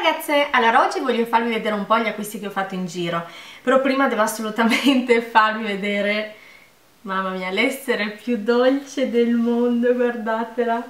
ragazze, allora oggi voglio farvi vedere un po' gli acquisti che ho fatto in giro, però prima devo assolutamente farvi vedere, mamma mia, l'essere più dolce del mondo, guardatela,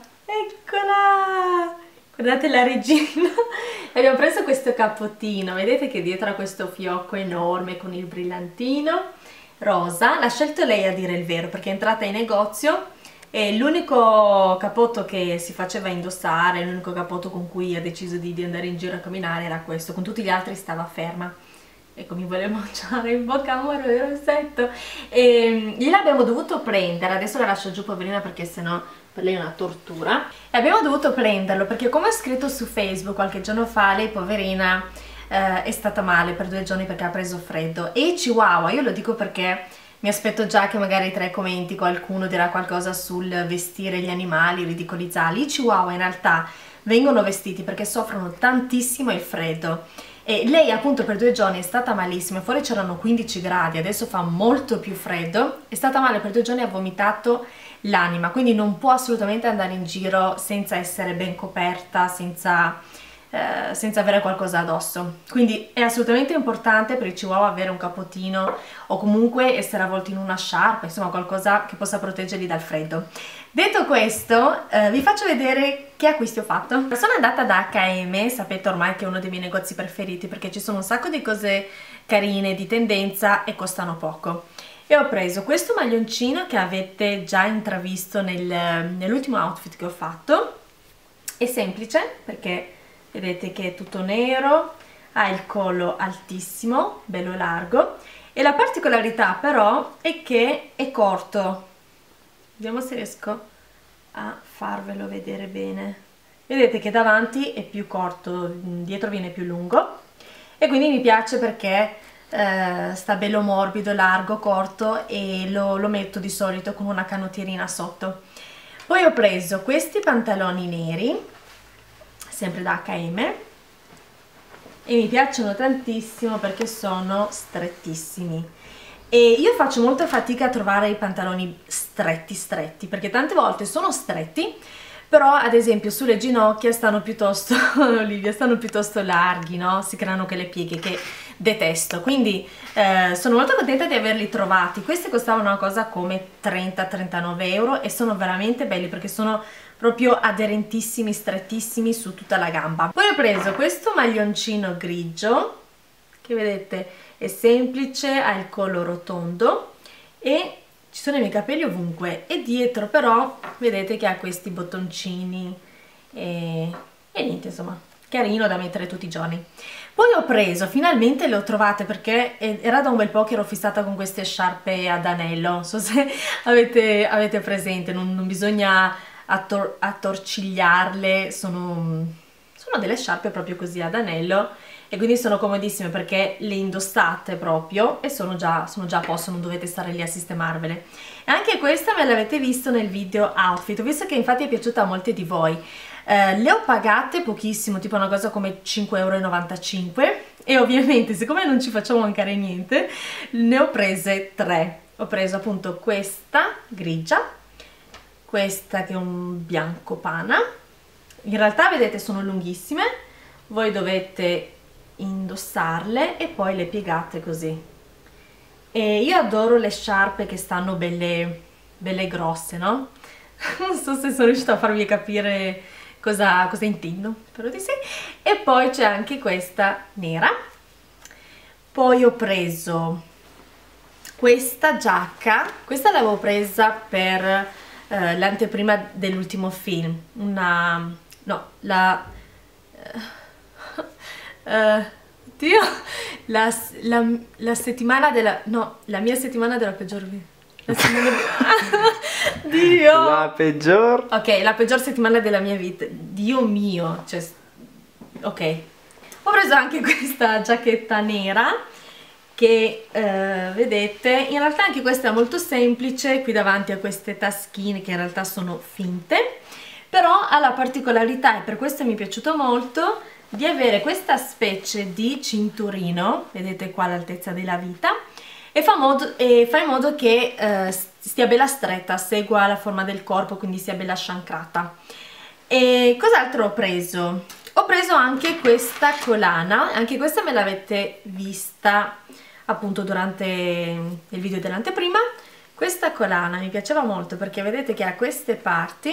eccola, guardate la regina. Abbiamo preso questo cappottino, vedete che dietro ha questo fiocco enorme con il brillantino rosa, l'ha scelto lei a dire il vero perché è entrata in negozio. E l'unico cappotto che si faceva indossare, l'unico cappotto con cui ha deciso di andare in giro a camminare era questo, con tutti gli altri stava ferma. Ecco, mi voleva mangiare in bocca, amore, il rossetto. E gliel'abbiamo dovuto prendere, adesso la lascio giù poverina perché sennò per lei è una tortura. E abbiamo dovuto prenderlo perché, come ho scritto su Facebook qualche giorno fa, lei poverina è stata male per 2 giorni perché ha preso freddo. E i chihuahua, io lo dico perché mi aspetto già che magari tra i commenti qualcuno dirà qualcosa sul vestire gli animali, ridicolizzarli. I chihuahua in realtà vengono vestiti perché soffrono tantissimo il freddo e lei appunto per 2 giorni è stata malissima, fuori c'erano 15 gradi, adesso fa molto più freddo, è stata male per 2 giorni, ha vomitato l'anima, quindi non può assolutamente andare in giro senza essere ben coperta, senza avere qualcosa addosso. Quindi è assolutamente importante per i chihuahua avere un cappottino o comunque essere avvolti in una sciarpa, insomma qualcosa che possa proteggerli dal freddo. Detto questo, vi faccio vedere che acquisti ho fatto. Sono andata da H&M, sapete ormai che è uno dei miei negozi preferiti perché ci sono un sacco di cose carine, di tendenza e costano poco. E ho preso questo maglioncino che avete già intravisto nell'ultimo outfit che ho fatto. È semplice perché vedete che è tutto nero, ha il collo altissimo, bello largo e la particolarità però è che è corto. Vediamo se riesco a farvelo vedere bene. Vedete che davanti è più corto, dietro viene più lungo e quindi mi piace perché sta bello morbido, largo, corto e lo metto di solito con una canottierina sotto. Poi ho preso questi pantaloni neri sempre da H&M e mi piacciono tantissimo perché sono strettissimi e io faccio molta fatica a trovare i pantaloni stretti perché tante volte sono stretti però ad esempio sulle ginocchia stanno piuttosto Olivia, stanno piuttosto larghi, no? Si creano quelle pieghe che detesto, quindi sono molto contenta di averli trovati. Questi costavano una cosa come 30-39 euro e sono veramente belli perché sono proprio aderentissimi, strettissimi su tutta la gamba. Poi ho preso questo maglioncino grigio che vedete è semplice, ha il collo rotondo e ci sono i miei capelli ovunque e dietro però vedete che ha questi bottoncini e niente, insomma, carino da mettere tutti i giorni. Poi ho preso, finalmente le ho trovate perché era da un bel po' che ero fissata con queste sciarpe ad anello, non so se avete presente, non bisogna attorcigliarle, sono delle sciarpe proprio così ad anello e quindi sono comodissime perché le indossate proprio e sono già a posto, non dovete stare lì a sistemarvele. E anche questa me l'avete visto nel video outfit, ho visto che infatti è piaciuta a molti di voi. Le ho pagate pochissimo, tipo una cosa come 5,95 € e ovviamente siccome non ci facciamo mancare niente ne ho prese 3. Ho preso appunto questa grigia, questa che è un bianco pana, in realtà vedete sono lunghissime, voi dovete indossarle e poi le piegate così. E io adoro le sciarpe che stanno belle grosse, no? Non so se sono riuscita a farvi capire cosa intendo, spero di sì. E poi c'è anche questa nera. Poi ho preso questa giacca, questa l'avevo presa per l'anteprima dell'ultimo film, Dio, la settimana della, no, la mia settimana della peggior vita. Dio! La peggior? Ok, la peggior settimana della mia vita. Dio mio, cioè, ok. Ho preso anche questa giacchetta nera che vedete, in realtà anche questa è molto semplice, qui davanti ha queste taschine che in realtà sono finte, però ha la particolarità, e per questo mi è piaciuto molto, di avere questa specie di cinturino, vedete qua all'altezza della vita, e fa in modo che stia bella stretta, segua la forma del corpo, quindi sia bella sciancrata. E cos'altro ho preso? Ho preso anche questa collana, anche questa me l'avete vista appunto durante il video dell'anteprima. Questa collana mi piaceva molto perché vedete che ha queste parti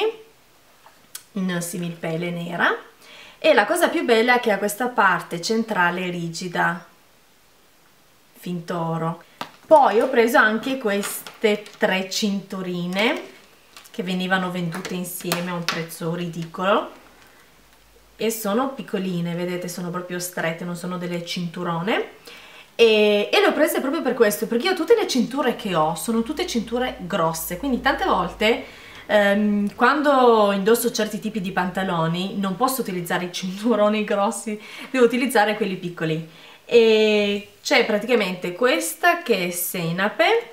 in similpelle nera e la cosa più bella è che ha questa parte centrale rigida, finto oro. Poi ho preso anche queste 3 cinturine che venivano vendute insieme a un prezzo ridicolo e sono piccoline, vedete, sono proprio strette, non sono delle cinturone. E le ho prese proprio per questo, perché io tutte le cinture che ho sono tutte cinture grosse, quindi tante volte quando indosso certi tipi di pantaloni non posso utilizzare i cinturoni grossi, devo utilizzare quelli piccoli. E c'è praticamente questa che è senape,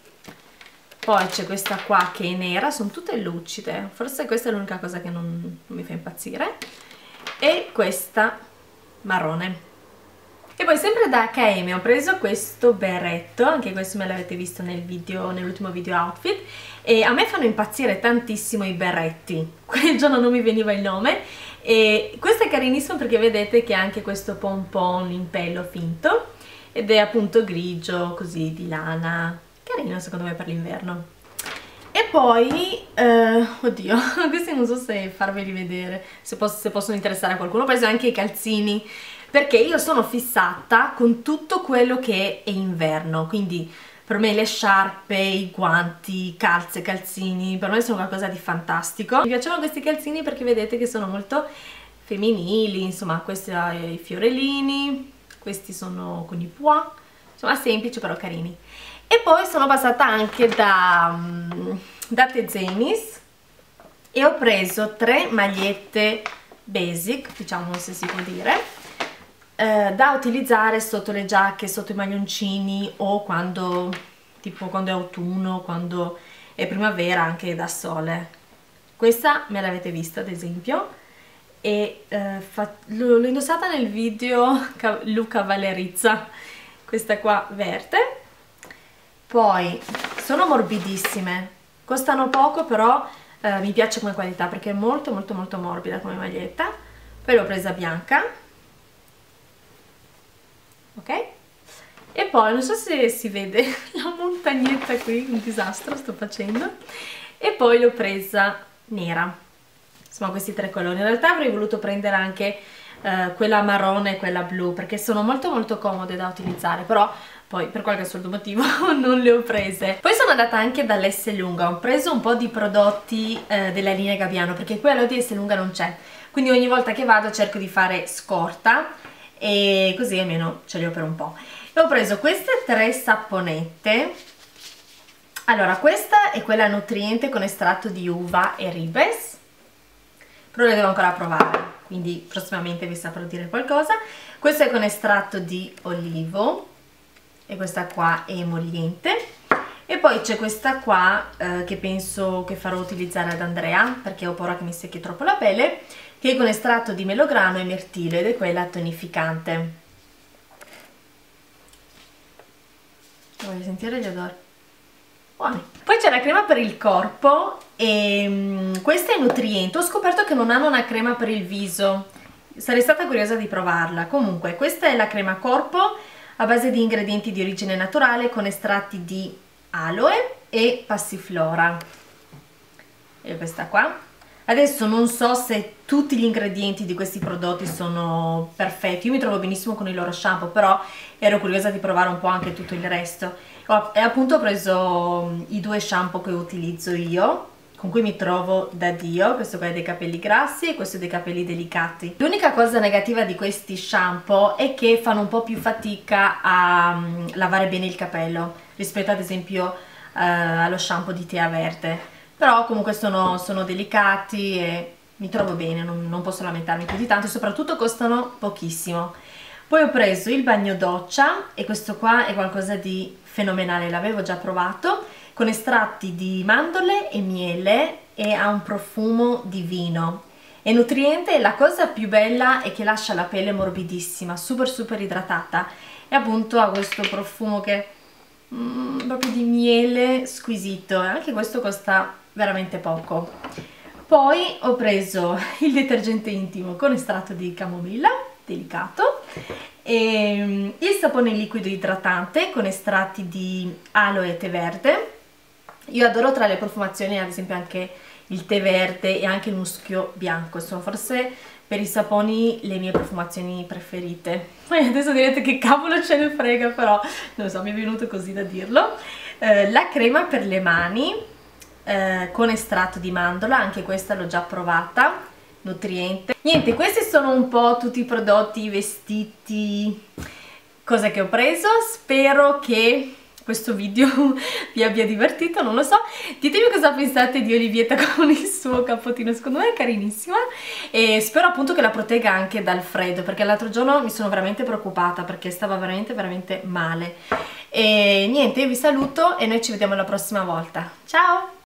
poi c'è questa qua che è nera, sono tutte lucide, forse questa è l'unica cosa che non mi fa impazzire, e questa marrone. E poi sempre da H&M ho preso questo berretto, anche questo me l'avete visto nell'ultimo video outfit, e a me fanno impazzire tantissimo i berretti, quel giorno non mi veniva il nome, e questo è carinissimo perché vedete che ha anche questo pompon in pelo finto, ed è appunto grigio, così di lana, carino secondo me per l'inverno. E poi, oddio, questi non so se farveli vedere, se possono interessare a qualcuno. Ho preso anche i calzini, perché io sono fissata con tutto quello che è inverno, quindi per me le sciarpe, i guanti, calze, calzini, per me sono qualcosa di fantastico. Mi piacciono questi calzini perché vedete che sono molto femminili, insomma, questi sono i fiorellini, questi sono con i pois, insomma semplici però carini. E poi sono passata anche da Tezenis e ho preso 3 magliette basic, diciamo se si può dire, da utilizzare sotto le giacche, sotto i maglioncini o quando, tipo quando è autunno, quando è primavera, anche da sole. Questa me l'avete vista ad esempio e l'ho indossata nel video Luca Valerizza, questa qua verde. Poi sono morbidissime, costano poco però mi piace come qualità perché è molto molto molto morbida come maglietta. Poi l'ho presa bianca, ok? E poi non so se si vede la montagnetta qui, un disastro sto facendo, e poi l'ho presa nera, insomma questi 3 colori. In realtà avrei voluto prendere anche quella marrone e quella blu perché sono molto molto comode da utilizzare, però poi per qualche assurdo motivo non le ho prese. Poi sono andata anche dall'S Lunga, ho preso un po' di prodotti della linea Gabbiano perché quello di S Lunga non c'è, quindi ogni volta che vado cerco di fare scorta e così almeno ce li ho per un po'. E ho preso queste 3 sapponette. Allora, questa è quella nutriente con estratto di uva e ribes, però le devo ancora provare, quindi prossimamente vi saprò dire qualcosa. Questa è con estratto di olivo e questa qua è emolliente. E poi c'è questa qua che penso che farò utilizzare ad Andrea perché ho paura che mi secchi troppo la pelle, che è con estratto di melograno e mirtillo ed è quella tonificante. Voglio sentire gli odori buoni. Poi c'è la crema per il corpo e questa è nutriente. Ho scoperto che non hanno una crema per il viso, sarei stata curiosa di provarla. Comunque questa è la crema corpo a base di ingredienti di origine naturale con estratti di aloe e passiflora, e questa qua. Adesso non so se tutti gli ingredienti di questi prodotti sono perfetti, io mi trovo benissimo con il loro shampoo, però ero curiosa di provare un po' anche tutto il resto. E appunto ho preso i 2 shampoo che utilizzo io, con cui mi trovo da Dio, questo qua è dei capelli grassi e questo è dei capelli delicati. L'unica cosa negativa di questi shampoo è che fanno un po' più fatica a lavare bene il capello rispetto ad esempio allo shampoo di Tea Verde. Però comunque sono delicati e mi trovo bene, non posso lamentarmi più di tanto e soprattutto costano pochissimo. Poi ho preso il bagno doccia e questo qua è qualcosa di fenomenale, l'avevo già provato, con estratti di mandorle e miele e ha un profumo divino. È nutriente e la cosa più bella è che lascia la pelle morbidissima, super super idratata e appunto ha questo profumo che è proprio di miele squisito e anche questo costa veramente poco. Poi ho preso il detergente intimo con estratto di camomilla, delicato, e il sapone liquido idratante con estratti di aloe e tè verde. Io adoro tra le profumazioni ad esempio anche il tè verde e anche il muschio bianco, sono forse per i saponi le mie profumazioni preferite. Poi adesso direte che cavolo ce ne frega, però non so, mi è venuto così da dirlo. La crema per le mani con estratto di mandorla, anche questa l'ho già provata, nutriente. Niente, questi sono un po' tutti i prodotti, i vestiti, cose che ho preso. Spero che questo video vi abbia divertito, non lo so. Ditemi cosa pensate di Olivietta con il suo cappotino, secondo me è carinissima, e spero appunto che la protegga anche dal freddo, perché l'altro giorno mi sono veramente preoccupata perché stava veramente male. E niente, io vi saluto e noi ci vediamo la prossima volta. Ciao!